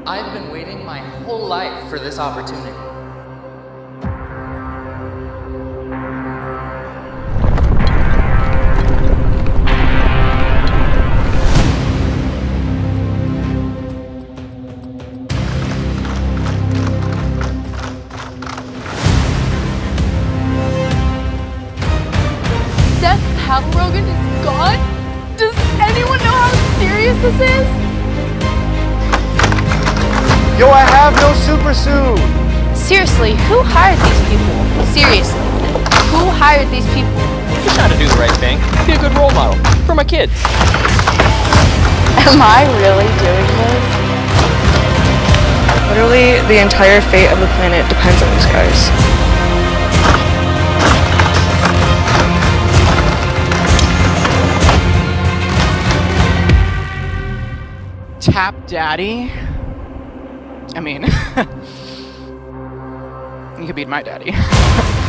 I've been waiting my whole life for this opportunity. Rogan is gone? Does anyone know how serious this is? Yo, I have no super suit! Seriously, who hired these people? Seriously, who hired these people? Just trying to do the right thing. Be a good role model for my kids. Am I really doing this? Literally, the entire fate of the planet depends on these guys. Tap daddy? I mean, you could beat my daddy.